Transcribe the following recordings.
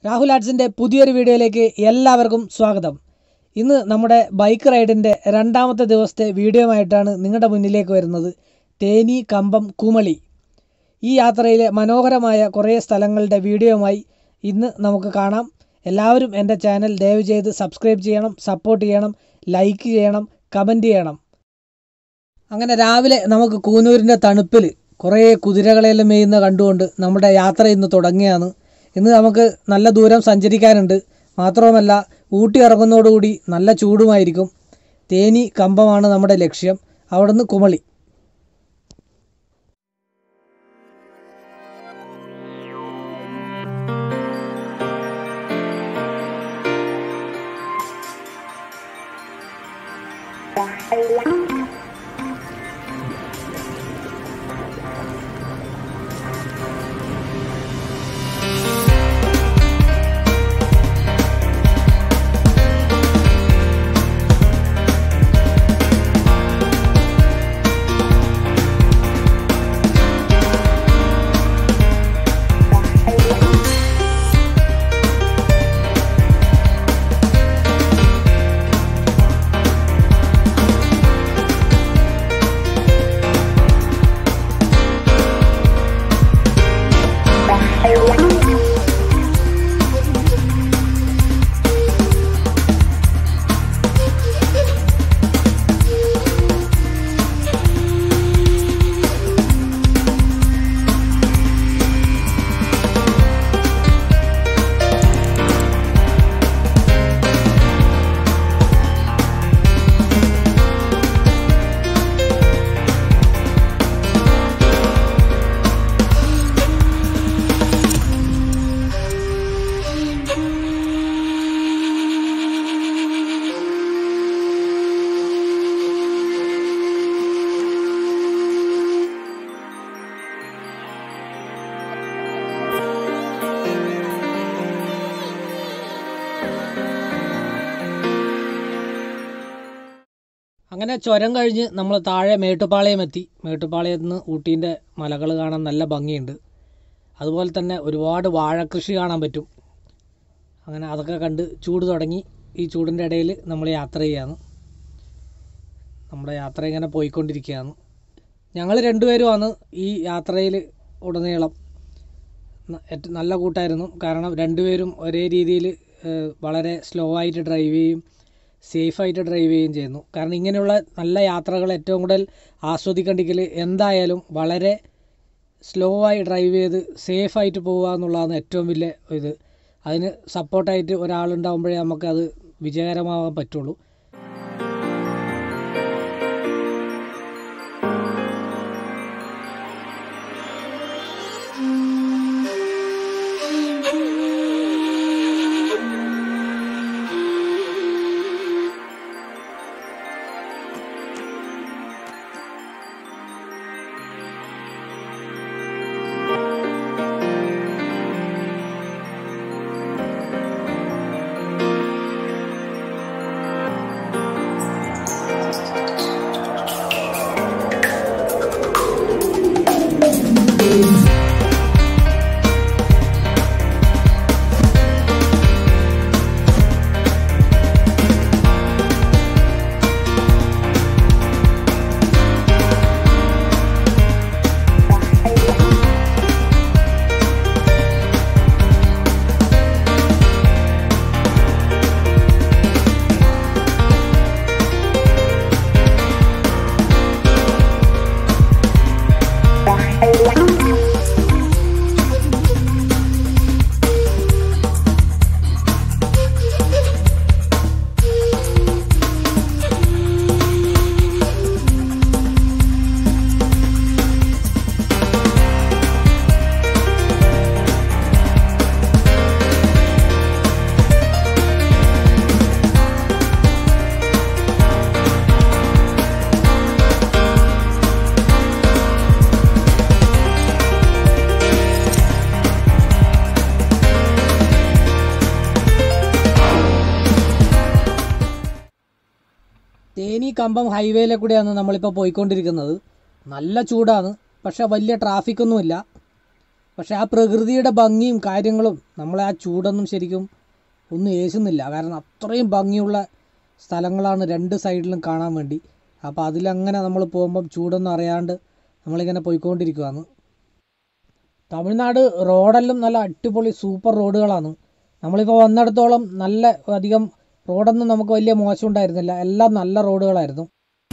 രാഹുൽ ആർട്സിൻ്റെ പുതിയൊരു വീഡിയോയിലേക്ക് എല്ലാവർക്കും സ്വാഗതം. ഇന്ന് നമ്മുടെ ബൈക്ക് റൈഡിൻ്റെ രണ്ടാമത്തെ ദിവസത്തെ വീഡിയോയുമായിട്ടാണ് നിങ്ങളുടെ മുന്നിലേക്ക് വരുന്നത്. തേനി, കമ്പം, കുമളി ഈ യാത്രയിലെ മനോഹരമായ കുറേ സ്ഥലങ്ങളുടെ വീഡിയോയുമായി ഇന്ന് നമുക്ക് കാണാം. എല്ലാവരും എൻ്റെ ചാനൽ ദയവ് ചെയ്ത് സബ്സ്ക്രൈബ് ചെയ്യണം, സപ്പോർട്ട് ചെയ്യണം, ലൈക്ക് ചെയ്യണം, കമൻറ്റ് ചെയ്യണം. അങ്ങനെ രാവിലെ നമുക്ക് കൂനൂരിൻ്റെ തണുപ്പിൽ കുറേ കുതിരകളെല്ലാം മേയുന്ന കണ്ടുകൊണ്ട് നമ്മുടെ യാത്ര ഇന്ന് തുടങ്ങിയാണ്. ഇന്ന് നമുക്ക് നല്ല ദൂരം സഞ്ചരിക്കാനുണ്ട്. മാത്രവുമല്ല ഊട്ടി ഇറങ്ങുന്നതോടുകൂടി നല്ല ചൂടുമായിരിക്കും. തേനി, കമ്പമാണ് നമ്മുടെ ലക്ഷ്യം. അവിടുന്ന് കുമളി. അങ്ങനെ ചുരം കഴിഞ്ഞ് നമ്മൾ താഴെ മേട്ടുപ്പാളയം എത്തി. മേട്ടുപ്പാളയത്ത് നിന്ന് ഊട്ടീൻ്റെ മലകൾ കാണാൻ നല്ല ഭംഗിയുണ്ട്. അതുപോലെ തന്നെ ഒരുപാട് വാഴക്കൃഷി കാണാൻ പറ്റും. അങ്ങനെ അതൊക്കെ കണ്ട് ചൂട് തുടങ്ങി. ഈ ചൂടിൻ്റെ ഇടയിൽ നമ്മൾ യാത്ര ചെയ്യാണ്. നമ്മുടെ യാത്ര ഇങ്ങനെ പോയിക്കൊണ്ടിരിക്കുകയാണ്. ഞങ്ങൾ രണ്ടുപേരുമാണ് ഈ യാത്രയിൽ ഉടനീളം. നല്ല കൂട്ടായിരുന്നു. കാരണം രണ്ടുപേരും ഒരേ രീതിയിൽ വളരെ സ്ലോ ആയിട്ട് ഡ്രൈവ് ചെയ്യും, സേഫായിട്ട് ഡ്രൈവ് ചെയ്യുകയും ചെയ്യുന്നു. കാരണം ഇങ്ങനെയുള്ള നല്ല യാത്രകൾ ഏറ്റവും കൂടുതൽ ആസ്വദിക്കേണ്ടെങ്കിൽ എന്തായാലും വളരെ സ്ലോ ആയി ഡ്രൈവ് ചെയ്ത് സേഫായിട്ട് പോകുക എന്നുള്ളതാണ് ഏറ്റവും വലിയ ഇത്. അതിന് സപ്പോർട്ടായിട്ട് ഒരാളുണ്ടാകുമ്പോഴേ നമുക്കത് വിജയകരമാകാൻ പറ്റുള്ളൂ. തേനി കമ്പം ഹൈവേയിലെ കൂടെയാണ് നമ്മളിപ്പോൾ പോയിക്കൊണ്ടിരിക്കുന്നത്. നല്ല ചൂടാണ്, പക്ഷേ വലിയ ട്രാഫിക്കൊന്നുമില്ല. പക്ഷേ ആ പ്രകൃതിയുടെ ഭംഗിയും കാര്യങ്ങളും നമ്മളെ ആ ചൂടൊന്നും ശരിക്കും ഒന്നും ഏശുന്നില്ല. കാരണം അത്രയും ഭംഗിയുള്ള സ്ഥലങ്ങളാണ് രണ്ട് സൈഡിലും കാണാൻ വേണ്ടി. അപ്പോൾ അതിലങ്ങനെ നമ്മൾ പോകുമ്പം ചൂടൊന്നും അറിയാണ്ട് നമ്മളിങ്ങനെ പോയിക്കൊണ്ടിരിക്കുകയാണ്. തമിഴ്നാട് റോഡെല്ലാം നല്ല അടിപൊളി സൂപ്പർ റോഡുകളാണ്. നമ്മളിപ്പോൾ വന്നിടത്തോളം നല്ല അധികം റോഡൊന്നും നമുക്ക് വലിയ മോശം ഉണ്ടായിരുന്നില്ല. എല്ലാം നല്ല റോഡുകളായിരുന്നു.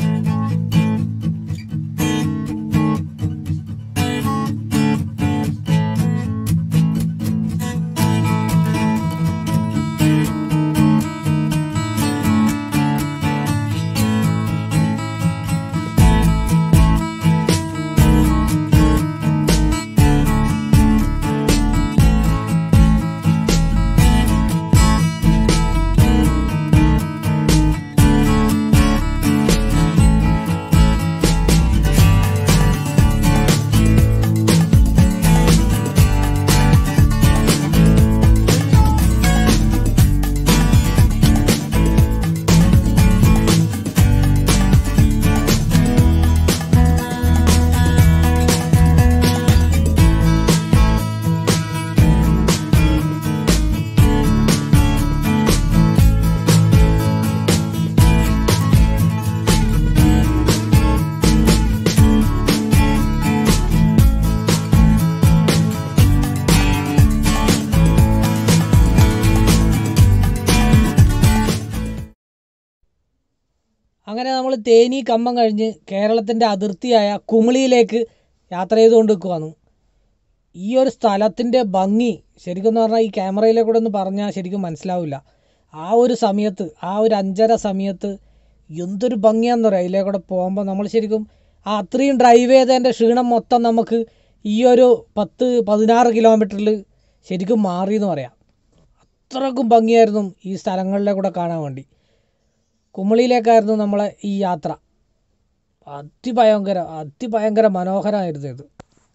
അങ്ങനെ നമ്മൾ തേനി കമ്പം കഴിഞ്ഞ് കേരളത്തിൻ്റെ അതിർത്തിയായ കുമിളിയിലേക്ക് യാത്ര ചെയ്തുകൊണ്ട് നിൽക്കുകയാണ്. ഈ ഒരു സ്ഥലത്തിൻ്റെ ഭംഗി ശരിക്കും എന്ന് പറഞ്ഞാൽ ഈ ക്യാമറയിലേക്കൂടെ ഒന്ന് പറഞ്ഞാൽ ശരിക്കും മനസ്സിലാവില്ല. ആ ഒരു സമയത്ത്, ആ ഒരു 5:30 സമയത്ത് എന്തൊരു ഭംഗിയാണെന്ന് പറയാം. ഇതിലേക്കൂടെ പോകുമ്പോൾ നമ്മൾ ശരിക്കും ആ അത്രയും ഡ്രൈവ് ചെയ്തതിൻ്റെ ക്ഷീണം മൊത്തം നമുക്ക് ഈ ഒരു 10-16 കിലോമീറ്ററിൽ ശരിക്കും മാറി എന്ന് പറയാം. അത്രക്കും ഭംഗിയായിരുന്നു ഈ സ്ഥലങ്ങളിലേക്കൂടെ കാണാൻ വേണ്ടി. കുമിളിയിലേക്കായിരുന്നു നമ്മളെ ഈ യാത്ര. അതിഭയങ്കര മനോഹരമായിരുന്നു ഇത്.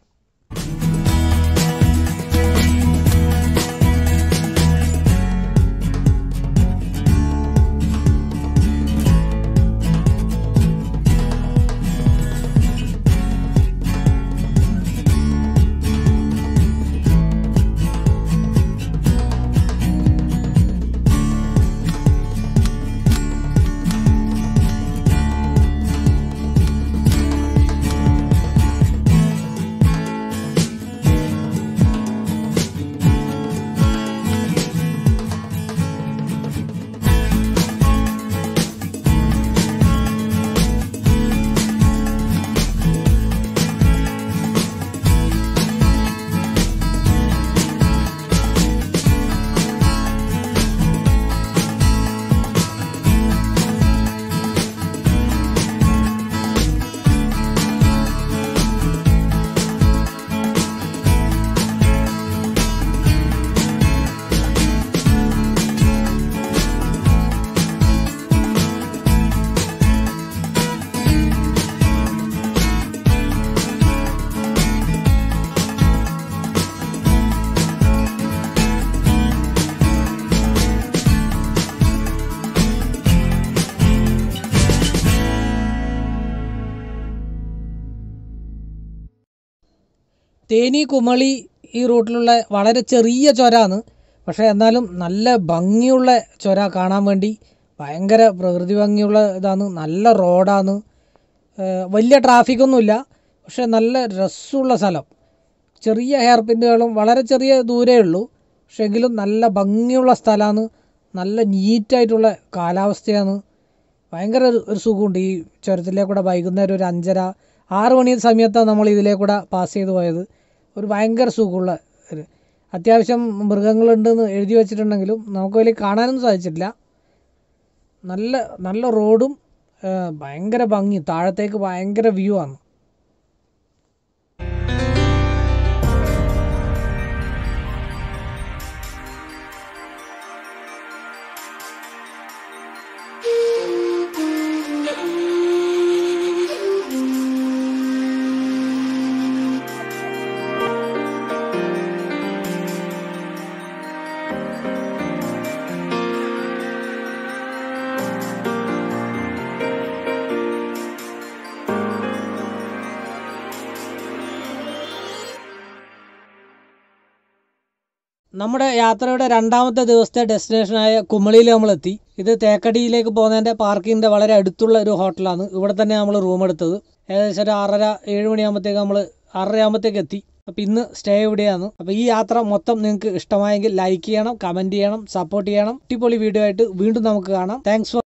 തേനി കുമളി ഈ റൂട്ടിലുള്ള വളരെ ചെറിയ ചുരമാണ്. പക്ഷേ എന്നാലും നല്ല ഭംഗിയുള്ള ചുര കാണാൻ വേണ്ടി. ഭയങ്കര പ്രകൃതി ഭംഗിയുള്ള ഇതാണ്. നല്ല റോഡാണ്. വലിയ ട്രാഫിക്കൊന്നുമില്ല. പക്ഷേ നല്ല രസമുള്ള സ്ഥലം. ചെറിയ ഹെയർ പിന്നുകളും വളരെ ചെറിയ ദൂരമേ ഉള്ളൂ. പക്ഷേ എങ്കിലും നല്ല ഭംഗിയുള്ള സ്ഥലമാണ്. നല്ല നീറ്റായിട്ടുള്ള കാലാവസ്ഥയാണ്. ഭയങ്കര ഒരു സുഖമുണ്ട് ഈ ചുരത്തിലേക്കൂടെ. വൈകുന്നേരം ഒരു 5:30-6 മണി സമയത്താണ് നമ്മൾ ഇതിലേക്കൂടെ പാസ് ചെയ്ത് പോയത്. ഒരു ഭയങ്കര സുഖമുള്ള അത്യാവശ്യം മൃഗങ്ങളുണ്ടെന്ന് എഴുതി വെച്ചിട്ടുണ്ടെങ്കിലും നമുക്ക് വലിയ കാണാനൊന്നും സാധിച്ചിട്ടില്ല. നല്ല റോഡും ഭയങ്കര ഭംഗി. താഴത്തേക്ക് ഭയങ്കര വ്യൂ ആണ്. നമ്മുടെ യാത്രയുടെ രണ്ടാമത്തെ ദിവസത്തെ ഡെസ്റ്റിനേഷനായ കുമളിയിൽ നമ്മളെത്തി. ഇത് തേക്കടിയിലേക്ക് പോകുന്നതിൻ്റെ പാർക്കിങ്ങിൻ്റെ വളരെ അടുത്തുള്ള ഒരു ഹോട്ടലാണ്. ഇവിടെ തന്നെ നമ്മൾ റൂം എടുത്തത്. ഏകദേശം ഒരു 6:30-7 മണിയാകുമ്പോഴത്തേക്ക് 6:30 എത്തി. അപ്പോൾ ഇന്ന് സ്റ്റേ ഇവിടെയാണ്. അപ്പോൾ ഈ യാത്ര മൊത്തം നിങ്ങൾക്ക് ഇഷ്ടമായെങ്കിൽ ലൈക്ക് ചെയ്യണം, കമൻറ്റ് ചെയ്യണം, സപ്പോർട്ട് ചെയ്യണം. അടിപൊളി വീഡിയോ ആയിട്ട് വീണ്ടും നമുക്ക് കാണാം. Thanks for